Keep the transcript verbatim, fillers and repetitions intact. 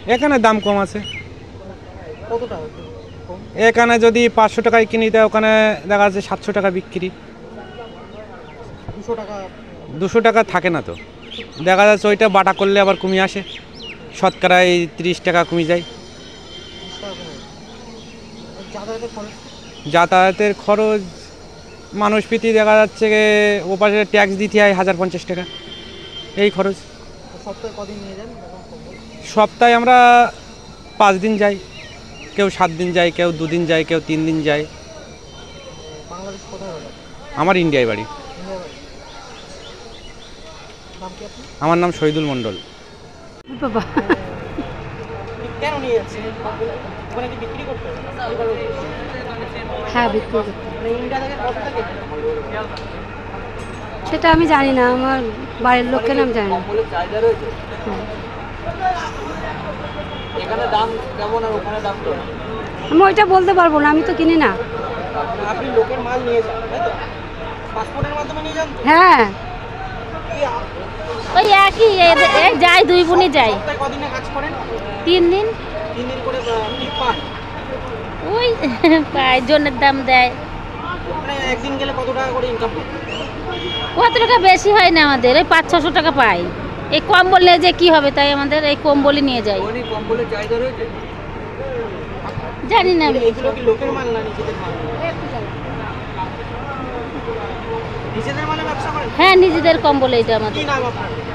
এখানে দাম কম আছে। কত টাকা কম? এখানে যদি পাঁচশো টাকায় কিনি দেয় ওখানে দেখা যাচ্ছে সাতশো টাকা বিক্রি। দুশো টাকা দুশো টাকা থাকে না তো, দেখা যাচ্ছে ওইটা বাটা করলে আবার কমে আসে, শতকরায় তিরিশ টাকা কমে যায়। তিরিশ টাকা কমে। যাতায়াতের খরচ? যাতায়াতের খরচ মানুষ প্রীতি দেখা যাচ্ছে ও পাশে ট্যাক্স দিতে হয় হাজার পঞ্চাশ টাকা, এই খরচ। সপ্তাহে কদিন নিয়ে যান? সপ্তাহে আমরা পাঁচ দিন যাই, কেউ সাত দিন যায়, কেউ দুদিন যায়, কেউ তিন দিন যায়। বাংলাদেশ কোথায় হলো? আমার ইন্ডিয়ায় বাড়ি। ইন্ডিয়া বাড়ি। নাম কি আপনি? আমার নাম শহীদুল মণ্ডল। বাবা কেন নিয়ে যাচ্ছে? ওখানে কি বিক্রি করতে হবে? হ্যাঁ বিক্রি করতে। মানে ইন্ডিয়া থেকে কত থেকে? সেটা আমি জানি না, আমার বাড়ির লোককে নাম জানি না। বলে চাহিদা রয়েছে। এখানে দাম কেমন আর ওখানে দাম কেমন? আমি ওইটা বলতে পারবো না, আমি তো কিনি না। আপনি লোকের মাল নিয়ে যান, তাই তো? পাসপোর্টের মাধ্যমে নিয়ে যান তো? হ্যাঁ ওই একই এ- এ যাই দুই বোনই যাই সপ্তাহে কদিনে কাজ করেন? তিন দিন তিন দিন করে আহ, কি পান? ওই পায় জনের দাম দেয়। মানে একদিন গেলে কত টাকা করে ইনকাম করেন? কত টাকা বেশি হয় না আমাদের, ওই পাঁচ ছশো টাকা পাই। এই কম বললে যে কি হবে, তাই আমাদের এই কম বলে নিয়ে যাই। ওখানে কম্বলের চাহিদা রয়েছে? জানি না আমি। এগুলো কি লোকের মাল না নিজেদের মাল? নিজেদের মালে ব্যবসা করেন? হ্যাঁ নিজেদের কম বলে এটা কি আমাদের। নাম আপনার?